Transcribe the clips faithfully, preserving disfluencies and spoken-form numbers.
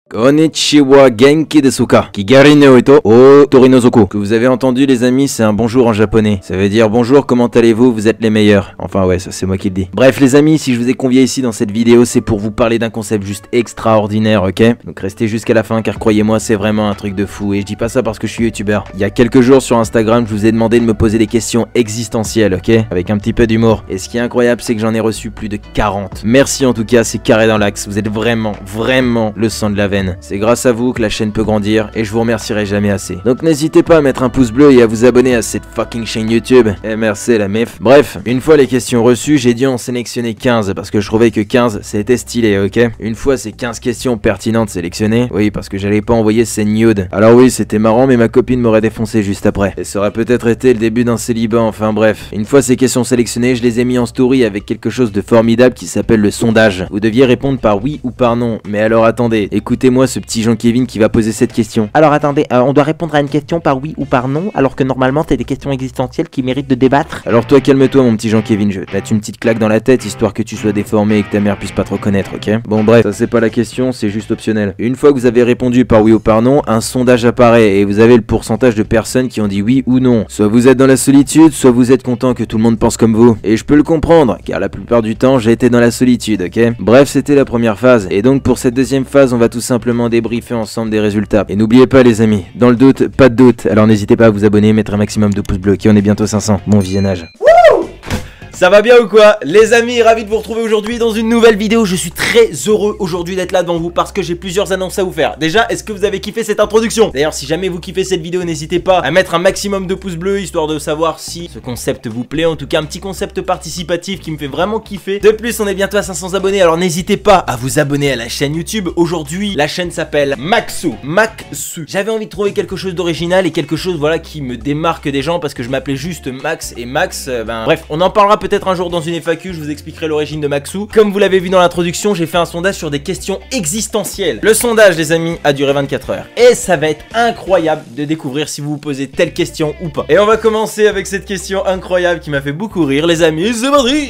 Konnichiwa Genki desuka Kigari ne oito o Torinozoku. Que vous avez entendu les amis, c'est un bonjour en japonais. Ça veut dire bonjour, comment allez-vous, vous êtes les meilleurs. Enfin ouais, ça c'est moi qui le dis. Bref les amis, si je vous ai convié ici dans cette vidéo, c'est pour vous parler d'un concept juste extraordinaire, ok? Donc restez jusqu'à la fin car croyez-moi, c'est vraiment un truc de fou. Et je dis pas ça parce que je suis youtubeur. Il y a quelques jours sur Instagram, je vous ai demandé de me poser des questions existentielles, ok? Avec un petit peu d'humour. Et ce qui est incroyable, c'est que j'en ai reçu plus de quarante. Merci en tout cas, c'est carré dans l'axe. Vous êtes vraiment, vraiment le sang de la veine. C'est grâce à vous que la chaîne peut grandir et je vous remercierai jamais assez. Donc n'hésitez pas à mettre un pouce bleu et à vous abonner à cette fucking chaîne YouTube. M R C la mef. Bref, une fois les questions reçues, j'ai dû en sélectionner quinze parce que je trouvais que quinze c'était stylé, ok? Une fois ces quinze questions pertinentes sélectionnées, oui parce que j'allais pas envoyer ces nudes. Alors oui c'était marrant mais ma copine m'aurait défoncé juste après. Et ça aurait peut-être été le début d'un célibat, enfin bref. Une fois ces questions sélectionnées, je les ai mis en story avec quelque chose de formidable qui s'appelle le sondage. Vous deviez répondre par oui ou par non. Mais alors attendez, écoutez-moi ce petit Jean-Kevin qui va poser cette question. Alors attendez, euh, on doit répondre à une question par oui ou par non, alors que normalement c'est des questions existentielles qui méritent de débattre. Alors toi calme-toi mon petit Jean-Kevin, je vais te mettre une petite claque dans la tête histoire que tu sois déformé et que ta mère puisse pas te reconnaître, ok? Bon bref, ça c'est pas la question, c'est juste optionnel. Une fois que vous avez répondu par oui ou par non, un sondage apparaît et vous avez le pourcentage de personnes qui ont dit oui ou non. Soit vous êtes dans la solitude, soit vous êtes content que tout le monde pense comme vous. Et je peux le comprendre, car la plupart du temps j'ai été dans la solitude, ok? Bref, c'était la première phase. Et donc pour cette deuxième phase, on va tout simplement débriefer ensemble des résultats. Et n'oubliez pas les amis, dans le doute, pas de doute. Alors n'hésitez pas à vous abonner, mettre un maximum de pouces bleus, ok? On est bientôt cinq cents. Bon visionnage. Ça va bien ou quoi? Les amis, ravi de vous retrouver aujourd'hui dans une nouvelle vidéo. Je suis très heureux aujourd'hui d'être là devant vous parce que j'ai plusieurs annonces à vous faire. Déjà, est-ce que vous avez kiffé cette introduction? D'ailleurs, si jamais vous kiffez cette vidéo, n'hésitez pas à mettre un maximum de pouces bleus histoire de savoir si ce concept vous plaît. En tout cas, un petit concept participatif qui me fait vraiment kiffer. De plus, on est bientôt à cinq cents abonnés, alors n'hésitez pas à vous abonner à la chaîne YouTube. Aujourd'hui, la chaîne s'appelle Maxou. Maxou. J'avais envie de trouver quelque chose d'original et quelque chose, voilà, qui me démarque des gens parce que je m'appelais juste Max et Max, euh, ben bref, on en parlera peut-être un jour dans une F A Q, je vous expliquerai l'origine de Maxou. Comme vous l'avez vu dans l'introduction, j'ai fait un sondage sur des questions existentielles. Le sondage, les amis, a duré vingt-quatre heures. Et ça va être incroyable de découvrir si vous vous posez telle question ou pas. Et on va commencer avec cette question incroyable qui m'a fait beaucoup rire, les amis. C'est parti!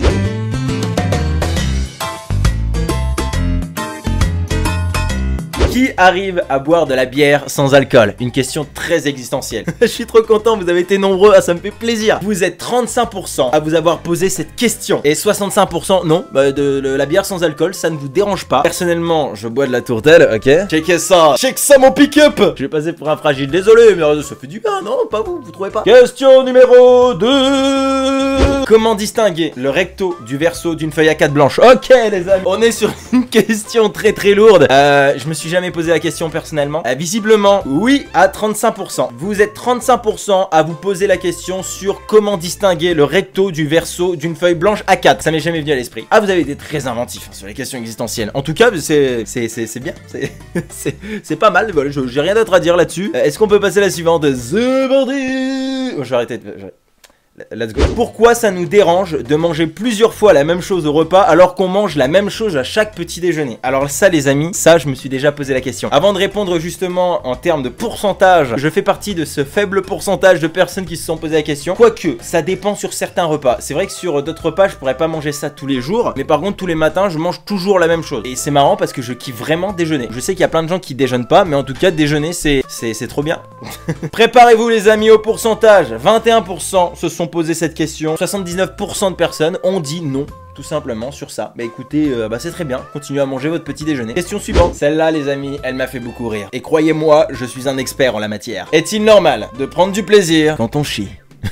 Qui arrive à boire de la bière sans alcool? Une question très existentielle. Je suis trop content, vous avez été nombreux, ah, ça me fait plaisir. Vous êtes trente-cinq pour cent à vous avoir posé cette question. Et soixante-cinq pour cent non, bah, de, de la bière sans alcool, ça ne vous dérange pas. Personnellement, je bois de la tourtelle, ok? Checkez ça, check ça mon pick-up. Je vais passer pour un fragile, désolé, mais ça fait du bien, non? Pas vous, vous trouvez pas? Question numéro deux. Comment distinguer le recto du verso d'une feuille A quatre blanche? Ok les amis, on est sur une question très très lourde. Euh, je me suis jamais posé la question personnellement. Euh, visiblement, oui à trente-cinq pour cent. Vous êtes trente-cinq pour cent à vous poser la question sur comment distinguer le recto du verso d'une feuille blanche A quatre. Ça m'est jamais venu à l'esprit. Ah, vous avez été très inventif hein, sur les questions existentielles. En tout cas, c'est c'est bien. C'est pas mal. Voilà, j'ai rien d'autre à dire là-dessus. Euh, Est-ce qu'on peut passer à la suivante? C'est parti. Oh, je vais arrêter de... je vais... Let's go. Pourquoi ça nous dérange de manger plusieurs fois la même chose au repas alors qu'on mange la même chose à chaque petit déjeuner? Alors ça les amis, ça je me suis déjà posé la question. Avant de répondre justement en termes de pourcentage, je fais partie de ce faible pourcentage de personnes qui se sont posé la question. Quoique, ça dépend sur certains repas. C'est vrai que sur d'autres repas, je pourrais pas manger ça tous les jours. Mais par contre, tous les matins, je mange toujours la même chose. Et c'est marrant parce que je kiffe vraiment déjeuner. Je sais qu'il y a plein de gens qui déjeunent pas, mais en tout cas, déjeuner, c'est c'est trop bien. Préparez-vous les amis au pourcentage. vingt et un pour cent se sont posé cette question, soixante-dix-neuf pour cent de personnes ont dit non tout simplement sur ça. Bah écoutez, euh, bah c'est très bien, continuez à manger votre petit déjeuner. Question suivante, celle-là les amis, elle m'a fait beaucoup rire. Et croyez-moi, je suis un expert en la matière. Est-il normal de prendre du plaisir quand on chie?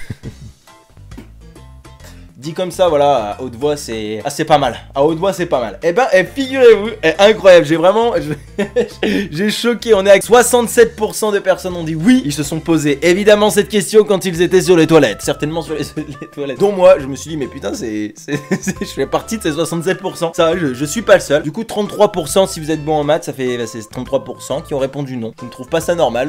Dit comme ça, voilà, à haute voix, c'est... Ah, c'est pas mal. À haute voix, c'est pas mal. Eh ben, eh, figurez-vous, eh, incroyable, j'ai vraiment... J'ai choqué, on est à soixante-sept pour cent de personnes ont dit oui. Ils se sont posé évidemment cette question quand ils étaient sur les toilettes. Certainement sur les, les toilettes. Dont moi, je me suis dit, mais putain, c'est... Je fais partie de ces soixante-sept pour cent. Ça, je, je suis pas le seul. Du coup, trente-trois pour cent si vous êtes bon en maths, ça fait... Bah, c'est trente-trois pour cent qui ont répondu non. Je ne trouve pas ça normal.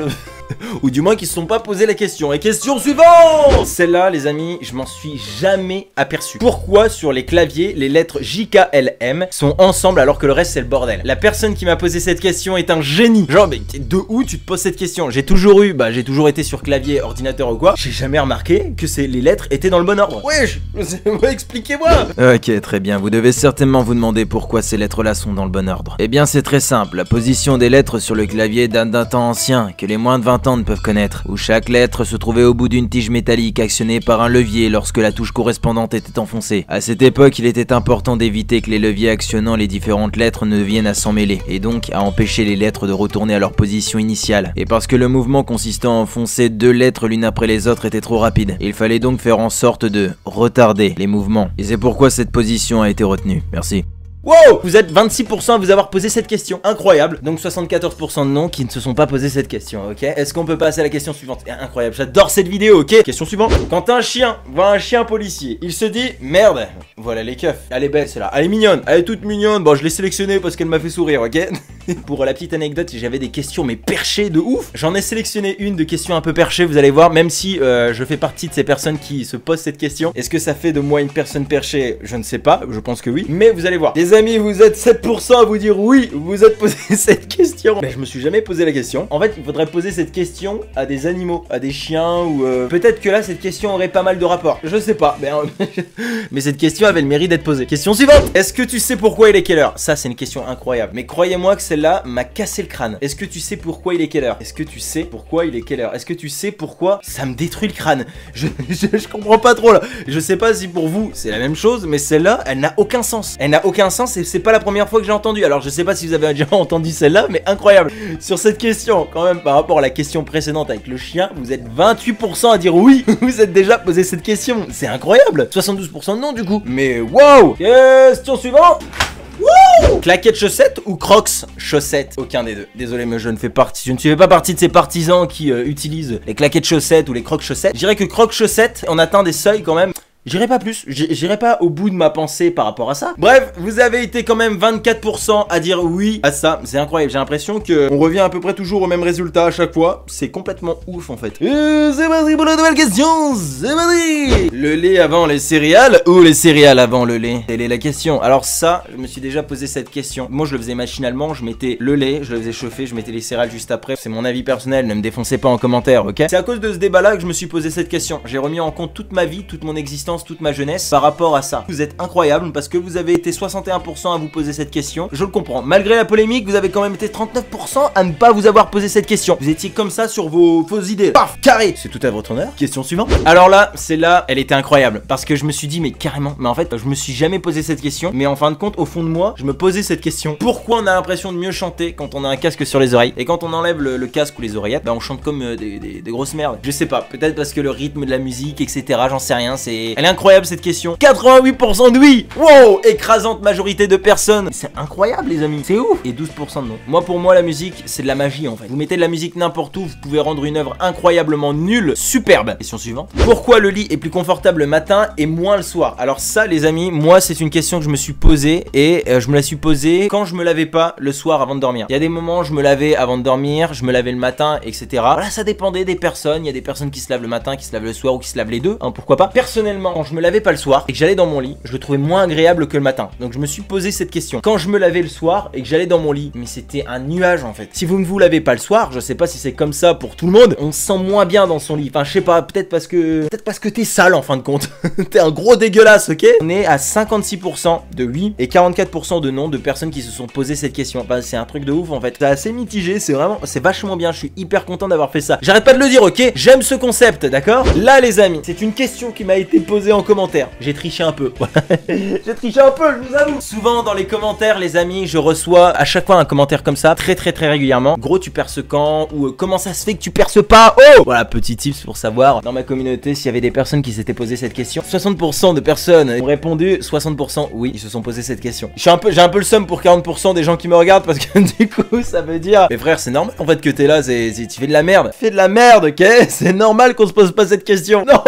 Ou du moins qui se sont pas posé la question. Et question suivante. Celle-là, les amis, je m'en suis jamais aperçu. Pourquoi sur les claviers, les lettres J K L M sont ensemble alors que le reste c'est le bordel? La personne qui m'a posé cette question est un génie. Genre, mais de où tu te poses cette question? J'ai toujours eu, bah j'ai toujours été sur clavier, ordinateur ou quoi. J'ai jamais remarqué que c'est les lettres étaient dans le bon ordre. Wesh, expliquez-moi. Ok, très bien, vous devez certainement vous demander pourquoi ces lettres-là sont dans le bon ordre. Eh bien c'est très simple, la position des lettres sur le clavier date d'un temps ancien, que les moins de vingt ans ne peuvent connaître, où chaque lettre se trouvait au bout d'une tige métallique actionnée par un levier lorsque la touche correspondante était enfoncée. À cette époque, il était important d'éviter que les leviers actionnant les différentes lettres ne viennent à s'emmêler, et donc à empêcher les lettres de retourner à leur position initiale. Et parce que le mouvement consistant à enfoncer deux lettres l'une après les autres était trop rapide, il fallait donc faire en sorte de retarder les mouvements. Et c'est pourquoi cette position a été retenue. Merci. Wow! Vous êtes vingt-six pour cent à vous avoir posé cette question. Incroyable. Donc soixante-quatorze pour cent de non qui ne se sont pas posé cette question, ok? Est-ce qu'on peut passer à la question suivante? Incroyable, j'adore cette vidéo, ok? Question suivante. Quand un chien voit un chien policier, il se dit, merde, voilà les keufs. Elle est belle celle-là, elle est mignonne, elle est toute mignonne. Bon, je l'ai sélectionnée parce qu'elle m'a fait sourire, ok? Pour la petite anecdote, j'avais des questions mais perchées de ouf. J'en ai sélectionné une de questions un peu perchées, vous allez voir, même si euh, je fais partie de ces personnes qui se posent cette question. Est-ce que ça fait de moi une personne perchée? Je ne sais pas, je pense que oui. Mais vous allez voir. Les amis, vous êtes sept pour cent à vous dire oui, vous vous êtes posé cette question. Mais je me suis jamais posé la question. En fait, il faudrait poser cette question à des animaux, à des chiens ou... Euh... Peut-être que là, cette question aurait pas mal de rapport. Je sais pas, mais, euh... mais cette question avait le mérite d'être posée. Question suivante. Est-ce que tu sais pourquoi il est quelle heure? Ça, c'est une question incroyable. Mais croyez-moi que celle-là m'a cassé le crâne. Est-ce que tu sais pourquoi il est quelle heure? Est-ce que tu sais pourquoi il est quelle heure? Est-ce que tu sais pourquoi ça me détruit le crâne? je, je, je comprends pas trop là. Je sais pas si pour vous, c'est la même chose, mais celle-là, elle n'a aucun sens. Elle n'a aucun sens et c'est pas la première fois que j'ai entendu. Alors je sais pas si vous avez déjà entendu celle-là, mais incroyable. Sur cette question, quand même, par rapport à la question précédente avec le chien, vous êtes vingt-huit pour cent à dire oui. Vous êtes déjà posé cette question. C'est incroyable. soixante-douze pour cent de non du coup. Mais wow. Question suivante. Wouh! Claquettes chaussettes ou Crocs chaussettes? Aucun des deux. Désolé, mais je ne fais partie. Je ne suis pas partie de ces partisans qui euh, utilisent les claquettes chaussettes ou les Crocs chaussettes. Je dirais que Crocs chaussettes, on atteint des seuils quand même. J'irai pas plus, j'irai pas au bout de ma pensée par rapport à ça. Bref, vous avez été quand même vingt-quatre pour cent à dire oui à ça. C'est incroyable, j'ai l'impression que on revient à peu près toujours au même résultat à chaque fois. C'est complètement ouf en fait. Euh, c'est parti pour la nouvelle question, c'est parti. Le lait avant les céréales ou les céréales avant le lait? Telle est la question. Alors ça, je me suis déjà posé cette question. Moi je le faisais machinalement, je mettais le lait, je le faisais chauffer, je mettais les céréales juste après. C'est mon avis personnel, ne me défoncez pas en commentaire, ok? C'est à cause de ce débat là que je me suis posé cette question. J'ai remis en compte toute ma vie, toute mon existence, toute ma jeunesse par rapport à ça. Vous êtes incroyable parce que vous avez été soixante et un pour cent à vous poser cette question. Je le comprends. Malgré la polémique, vous avez quand même été trente-neuf pour cent à ne pas vous avoir posé cette question. Vous étiez comme ça sur vos, vos idées. Paf, carré. C'est tout à votre honneur. Question suivante. Alors là, c'est là, elle était incroyable parce que je me suis dit mais carrément, mais en fait, je me suis jamais posé cette question. Mais en fin de compte, au fond de moi, je me posais cette question. Pourquoi on a l'impression de mieux chanter quand on a un casque sur les oreilles et quand on enlève le, le casque ou les oreillettes, bah on chante comme euh, des, des, des grosses merdes. Je sais pas. Peut-être parce que le rythme de la musique, et cetera. J'en sais rien. C'est, elle est incroyable cette question. quatre-vingt-huit pour cent de oui. Wow, écrasante majorité de personnes. C'est incroyable les amis, c'est ouf. Et douze pour cent de non. Moi pour moi la musique c'est de la magie en fait. Vous mettez de la musique n'importe où, vous pouvez rendre une œuvre incroyablement nulle, superbe. Question suivante. Pourquoi le lit est plus confortable le matin et moins le soir? Alors ça les amis, moi c'est une question que je me suis posée et euh, je me la suis posée quand je me lavais pas le soir avant de dormir. Il y a des moments où je me lavais avant de dormir, je me lavais le matin, et cetera. Voilà, ça dépendait des personnes. Il y a des personnes qui se lavent le matin, qui se lavent le soir ou qui se lavent les deux, hein, pourquoi pas. Personnellement, quand je me lavais pas le soir et que j'allais dans mon lit, je le trouvais moins agréable que le matin. Donc je me suis posé cette question. Quand je me lavais le soir et que j'allais dans mon lit, mais c'était un nuage en fait. Si vous ne vous lavez pas le soir, je sais pas si c'est comme ça pour tout le monde, on se sent moins bien dans son lit. Enfin je sais pas, peut-être parce que peut-être parce que t'es sale en fin de compte. T'es un gros dégueulasse, ok? On est à cinquante-six pour cent de oui et quarante-quatre pour cent de non de personnes qui se sont posé cette question. Bah c'est un truc de ouf en fait. C'est assez mitigé, c'est vraiment, c'est vachement bien. Je suis hyper content d'avoir fait ça. J'arrête pas de le dire, ok? J'aime ce concept, d'accord? Là les amis, c'est une question qui m'a été posée en commentaire. J'ai triché un peu. J'ai triché un peu, je vous avoue. Souvent dans les commentaires les amis, je reçois à chaque fois un commentaire comme ça, très très très régulièrement. Gros tu perces quand? Ou euh, comment ça se fait que tu perces pas? Oh! Voilà, petit tips pour savoir dans ma communauté s'il y avait des personnes qui s'étaient posé cette question. soixante pour cent de personnes ont répondu, soixante pour cent oui, ils se sont posé cette question. Je suis un peu, j'ai un peu le seum pour quarante pour cent des gens qui me regardent parce que du coup ça veut dire, mais frère c'est normal en fait que t'es là, c'est, tu fais de la merde. Tu fais de la merde, ok? C'est normal qu'on se pose pas cette question. Non!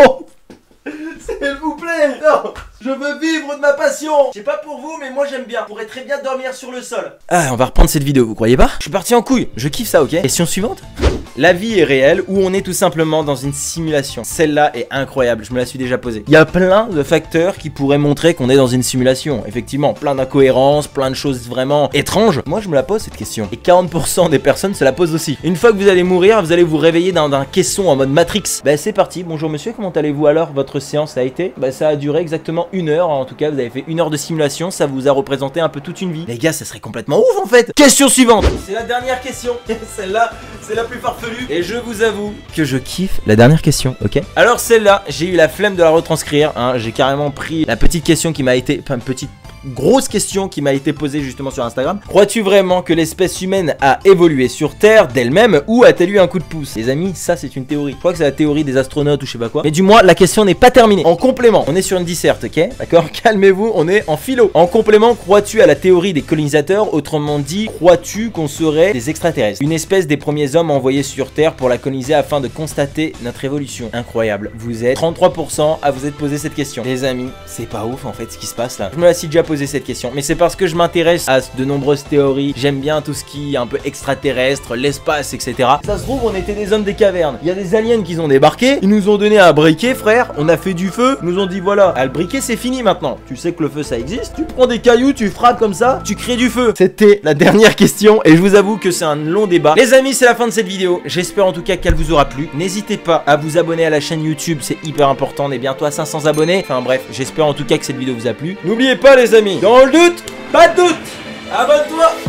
S'il vous plaît, non! Je veux vivre de ma passion. Je sais pas pour vous, mais moi j'aime bien. Je pourrais très bien dormir sur le sol. Ah, on va reprendre cette vidéo, vous croyez pas? Je suis parti en couille, je kiffe ça, ok? Question suivante. la vie est réelle ou on est tout simplement dans une simulation? Celle-là est incroyable, je me la suis déjà posée. Il y a plein de facteurs qui pourraient montrer qu'on est dans une simulation. Effectivement, plein d'incohérences, plein de choses vraiment étranges. Moi, je me la pose cette question. Et quarante pour cent des personnes se la posent aussi. Une fois que vous allez mourir, vous allez vous réveiller dans un caisson en mode Matrix. Bah c'est parti, bonjour monsieur, comment allez-vous alors? Votre séance a été? Bah ça a duré exactement une heure, en tout cas vous avez fait une heure de simulation, ça vous a représenté un peu toute une vie. Les gars, ça serait complètement ouf en fait. Question suivante. C'est la dernière question. Celle-là, c'est la plus farfelue. Et je vous avoue que je kiffe la dernière question, ok? Alors celle-là, j'ai eu la flemme de la retranscrire, hein. J'ai carrément pris la petite question qui m'a été... Enfin, petite... grosse question qui m'a été posée justement sur Instagram. Crois-tu vraiment que l'espèce humaine a évolué sur Terre d'elle-même ou a-t-elle eu un coup de pouce? Les amis, ça c'est une théorie. Je crois que c'est la théorie des astronautes ou je sais pas quoi. Mais du moins, la question n'est pas terminée. En complément, on est sur une disserte, ok? D'accord? Calmez-vous, on est en philo. En complément, crois-tu à la théorie des colonisateurs? Autrement dit, crois-tu qu'on serait des extraterrestres? Une espèce des premiers hommes envoyés sur Terre pour la coloniser afin de constater notre évolution. Incroyable. Vous êtes trente-trois pour cent à vous être posé cette question. Les amis, c'est pas ouf en fait ce qui se passe là. Je me la suis déjà posé cette question, mais c'est parce que je m'intéresse à de nombreuses théories. J'aime bien tout ce qui est un peu extraterrestre, l'espace, et cetera. Ça se trouve, on était des hommes des cavernes. Il y a des aliens qui ont débarqué, ils nous ont donné un briquet, frère. On a fait du feu, ils nous ont dit voilà, ah, le briquet c'est fini maintenant. Tu sais que le feu ça existe. Tu prends des cailloux, tu frappes comme ça, tu crées du feu. C'était la dernière question et je vous avoue que c'est un long débat. Les amis, c'est la fin de cette vidéo. J'espère en tout cas qu'elle vous aura plu. N'hésitez pas à vous abonner à la chaîne YouTube, c'est hyper important. On est bientôt à cinq cents abonnés. Enfin bref, j'espère en tout cas que cette vidéo vous a plu. N'oubliez pas les amis, dans le doute, pas de doute. Abonne-toi.